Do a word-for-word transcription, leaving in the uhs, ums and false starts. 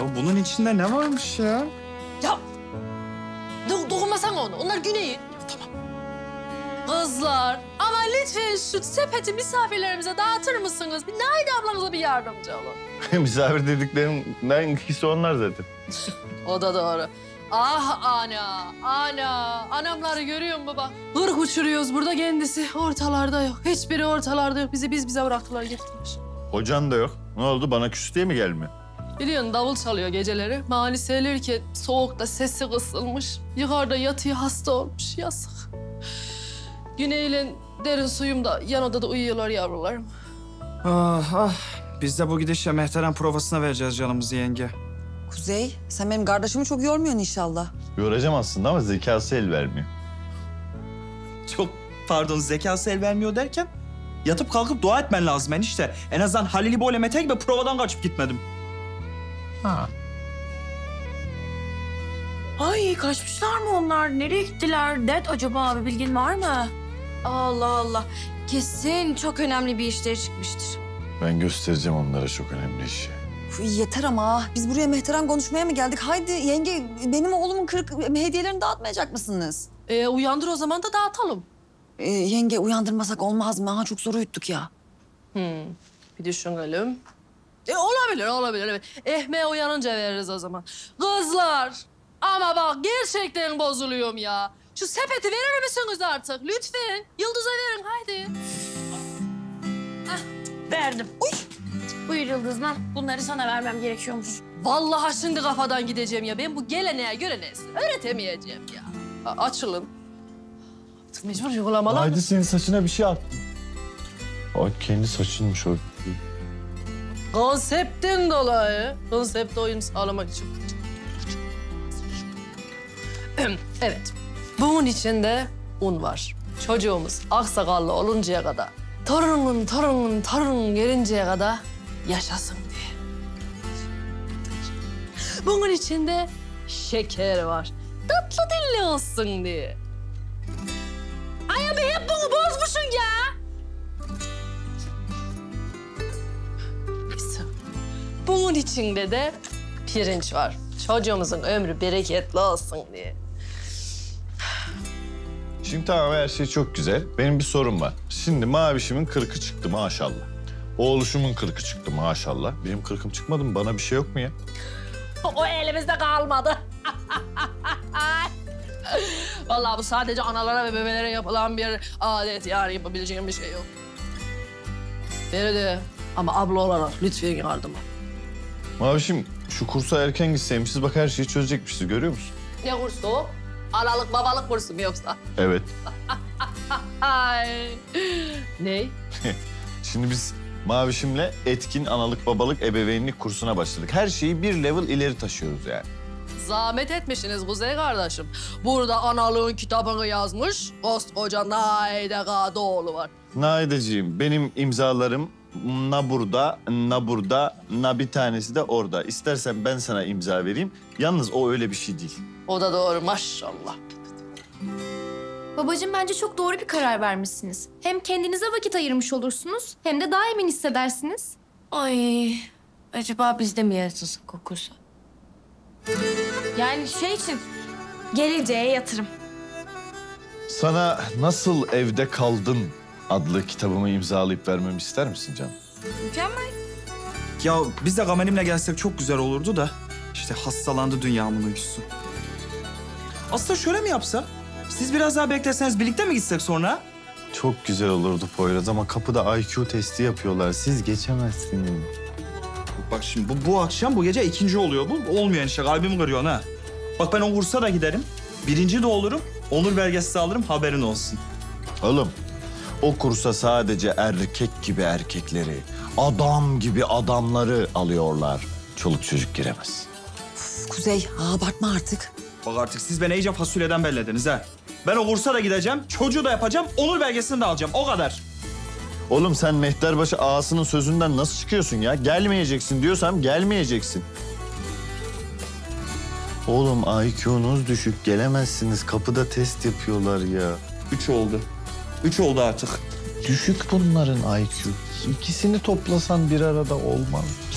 Ya bunun içinde ne varmış ya? Ya do dokunmasana onu. Onlar Güney'in. Tamam. Kızlar ama lütfen şu sepeti misafirlerimize dağıtır mısınız? Bir Naide ablamıza bir yardımcı olun. Misafir dediklerimden ikisi onlar zaten. O da doğru. Ah ana, ana. Anamları görüyor musun baba? Hırk uçuruyoruz burada kendisi. Ortalarda yok. Hiçbiri ortalarda yok. Bizi biz bize bıraktılar getirmiş. Hocan da yok. Ne oldu? Bana küs diye mi gelmiyor? Biliyorsun davul çalıyor geceleri. Mani söylerken soğukta sesi kısılmış. Yukarıda yatıyor hasta olmuş. Yazık. Güney'le derin suyum da yan odada uyuyorlar yavrularım. Ah ah. Biz de bu gidişle Mehteren provasına vereceğiz canımızı yenge. Kuzey, sen benim kardeşimi çok yormuyorsun inşallah. Yoracağım aslında ama zekası el vermiyor. Çok pardon, zekası el vermiyor derken yatıp kalkıp dua etmen lazım enişte. En azından Halil İbo ile Mete gibi provadan kaçıp gitmedim. Ha. Ay kaçmışlar mı onlar? Nereye gittiler? Dert acaba abi bilgin var mı? Allah Allah. Kesin çok önemli bir işleri çıkmıştır. Ben göstereceğim onlara çok önemli işi. Uf, yeter ama. Biz buraya Mehteren konuşmaya mı geldik? Haydi yenge, benim oğlumun kırık hediyelerini dağıtmayacak mısınız? Ee, uyandır o zaman da dağıtalım. Ee, yenge uyandırmasak olmaz mı? Ha, çok zor uyuttuk ya. Hmm, bir düşünelim. E, olabilir, olabilir. Evet. Ehme uyanınca veririz o zaman. Kızlar, ama bak gerçekten bozuluyorum ya. Şu sepeti verir misiniz artık? Lütfen. Yıldız'a verin, haydi. Verdim. Uy. Buyur Yıldız'dan. Bunları sana vermem gerekiyormuş. Vallahi şimdi kafadan gideceğim ya. Ben bu geleneğe göre neyse öğretemeyeceğim ya. A- açılın. Artık mecbur uygulamalar. Haydi senin saçına bir şey attım. Ay kendi saçınmış o. Konseptin dolayı. Konsepte uyum sağlamak için. Evet. Bunun içinde un var. Çocuğumuz aksakallı oluncaya kadar, torunun torunun torunun gelinceye kadar yaşasın diye. Bunun içinde şeker var. Tatlı dilli olsun diye. Ay abi hep bunu bozmuşsun ya. Neyse. Bunun içinde de pirinç var. Çocuğumuzun ömrü bereketli olsun diye. Şimdi tamam her şey çok güzel. Benim bir sorum var. Şimdi mavişimin kırkı çıktı maşallah. Oğluşumun kırkı çıktı maşallah. Benim kırkım çıkmadı mı? Bana bir şey yok mu ya? O elimizde kalmadı. Vallahi bu sadece analara ve bebelere yapılan bir adet. Yani yapabileceğim bir şey yok. Feride ama abla olarak lütfen yardım et. Mavişim şu kursa erken gitseymişiz bak her şeyi çözecekmişiz görüyor musun? Ne kursu o? Analık babalık kursu mu yoksa? Evet. Ay. Ne? Şimdi biz Mavişim'le etkin analık babalık ebeveynlik kursuna başladık. Her şeyi bir level ileri taşıyoruz yani. Zahmet etmişsiniz Kuzey kardeşim. Burada analığın kitabını yazmış koskoca Naide Kadıoğlu var. Naideciğim benim imzalarım na burada, na burada, na bir tanesi de orada. İstersen ben sana imza vereyim. Yalnız o öyle bir şey değil. O da doğru maşallah. Babacığım bence çok doğru bir karar vermişsiniz. Hem kendinize vakit ayırmış olursunuz hem de daha emin hissedersiniz. Ay acaba biz de mi yarasın kokusu? Yani şey için geleceğe yatırım. Sana Nasıl Evde Kaldın adlı kitabımı imzalayıp vermemi ister misin canım? Mükemmel. Ya biz de Gamel'imle gelsek çok güzel olurdu da işte hastalandı dünyamın uykusu. Aslında şöyle mi yapsak? Siz biraz daha bekleseniz birlikte mi gitsek sonra? Çok güzel olurdu Poyraz ama kapıda I Q testi yapıyorlar. Siz geçemezsiniz. Bak şimdi bu, bu akşam bu gece ikinci oluyor bu. Olmuyor işte kalbimi kırıyorsun ha. Bak ben o kursa da giderim. Birinci de olurum. Onur belgesi alırım haberin olsun. Oğlum o kursa sadece erkek gibi erkekleri, adam gibi adamları alıyorlar. Çoluk çocuk giremez. Uf, Kuzey, aa, abartma artık. Bak artık siz beni iyice fasulyeden bellediniz ha. Ben o kursa da gideceğim, çocuğu da yapacağım, onur belgesini de alacağım. O kadar. Oğlum sen Mehterbaşı ağasının sözünden nasıl çıkıyorsun ya? Gelmeyeceksin diyorsam gelmeyeceksin. Oğlum I Q'nuz düşük gelemezsiniz. Kapıda test yapıyorlar ya. Üç oldu. Üç oldu artık. Düşük bunların I Q. İkisini toplasan bir arada olmaz.